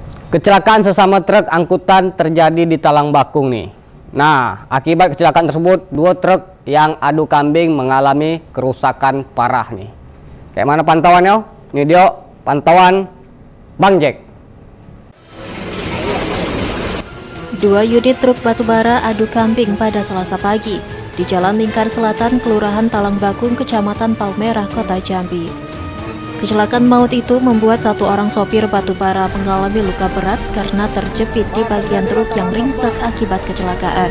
Kecelakaan sesama truk angkutan terjadi di Talang Bakung nih. Nah, akibat kecelakaan tersebut, 2 truk yang adu kambing mengalami kerusakan parah nih. Kayak mana pantauannya? Ini dia pantauan Bang Jack. 2 unit truk batubara adu kambing pada Selasa pagi di Jalan Lingkar Selatan, Kelurahan Talang Bakung, Kecamatan Palmerah, Kota Jambi. Kecelakaan maut itu membuat 1 orang sopir batubara mengalami luka berat karena terjepit di bagian truk yang ringsek akibat kecelakaan.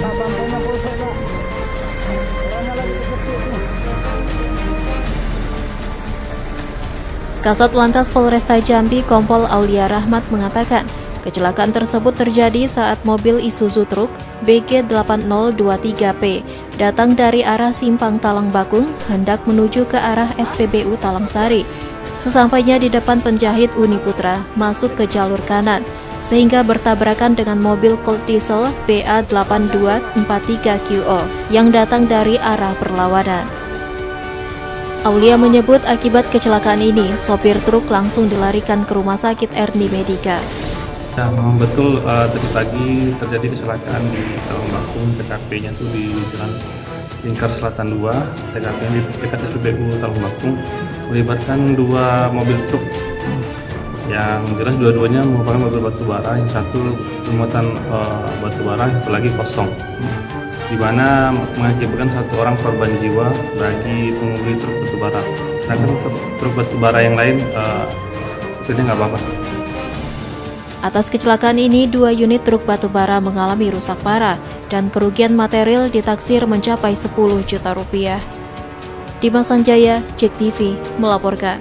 Kasat Lantas Polresta Jambi Kompol Aulia Rahmat mengatakan, kecelakaan tersebut terjadi saat mobil Isuzu truk BG8023P datang dari arah Simpang Talang Bakung hendak menuju ke arah SPBU Talang Sari. Sesampainya di depan penjahit Uniputra, masuk ke jalur kanan, sehingga bertabrakan dengan mobil Colt Diesel BA8243QO yang datang dari arah berlawanan. Aulia menyebut akibat kecelakaan ini, sopir truk langsung dilarikan ke Rumah Sakit Erni Medika. Ya, memang betul tadi pagi terjadi kecelakaan di Talang Bakung. TKP-nya itu di Jalan Lingkar Selatan 2, TKP-nya di dekat SPBU Talang Bakung, melibatkan 2 mobil truk. Yang jelas dua-duanya merupakan mobil batubara, yang satu muatan batubara, yang satu lagi kosong, di mana mengakibatkan 1 orang korban jiwa bagi pengemudi truk batubara. Sedangkan truk batubara yang lain sepertinya nggak apa-apa. Atas kecelakaan ini, 2 unit truk batubara mengalami rusak parah dan kerugian material ditaksir mencapai 10 juta rupiah. Dimas Sanjaya, JEK TV, melaporkan.